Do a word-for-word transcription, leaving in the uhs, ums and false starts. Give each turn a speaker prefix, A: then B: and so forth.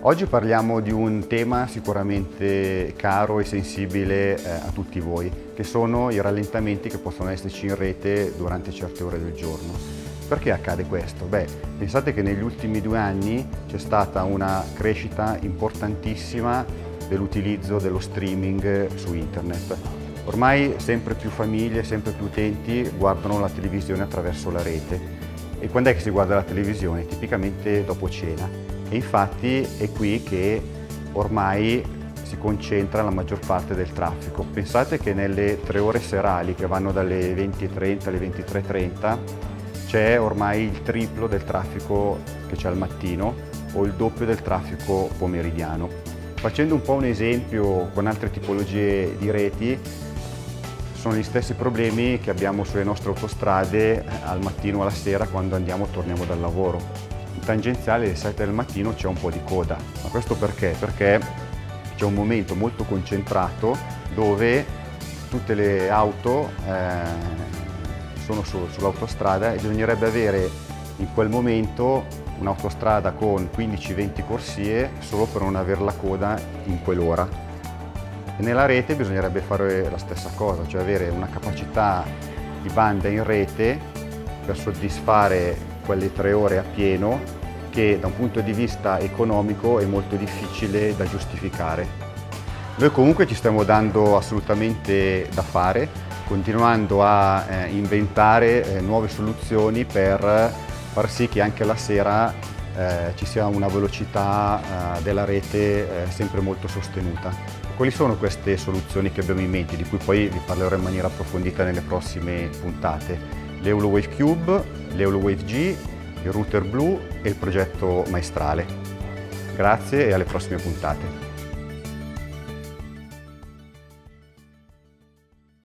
A: Oggi parliamo di un tema sicuramente caro e sensibile eh, a tutti voi, che sono i rallentamenti che possono esserci in rete durante certe ore del giorno. Perché accade questo? Beh, pensate che negli ultimi due anni c'è stata una crescita importantissima dell'utilizzo dello streaming su internet. Ormai sempre più famiglie, sempre più utenti guardano la televisione attraverso la rete. E quando è che si guarda la televisione? Tipicamente dopo cena. E infatti è qui che ormai si concentra la maggior parte del traffico. Pensate che nelle tre ore serali che vanno dalle venti e trenta alle ventitré e trenta c'è ormai il triplo del traffico che c'è al mattino o il doppio del traffico pomeridiano. Facendo un po' un esempio con altre tipologie di reti, sono gli stessi problemi che abbiamo sulle nostre autostrade al mattino o alla sera quando andiamo o torniamo dal lavoro. In tangenziale alle sette del mattino c'è un po' di coda, ma questo perché? Perché c'è un momento molto concentrato dove tutte le auto eh, sono su, sull'autostrada e bisognerebbe avere in quel momento un'autostrada con quindici venti corsie solo per non avere la coda in quell'ora. E nella rete bisognerebbe fare la stessa cosa, cioè avere una capacità di banda in rete per soddisfare quelle tre ore a pieno che da un punto di vista economico è molto difficile da giustificare. Noi comunque ci stiamo dando assolutamente da fare, continuando a eh, inventare eh, nuove soluzioni per far sì che anche la sera eh, ci sia una velocità eh, della rete eh, sempre molto sostenuta. Quali sono queste soluzioni che abbiamo in mente, di cui poi vi parlerò in maniera approfondita nelle prossime puntate? L'Eulowave Cube, l'Eulowave G, il router blu e il progetto Maestrale. Grazie e alle prossime puntate.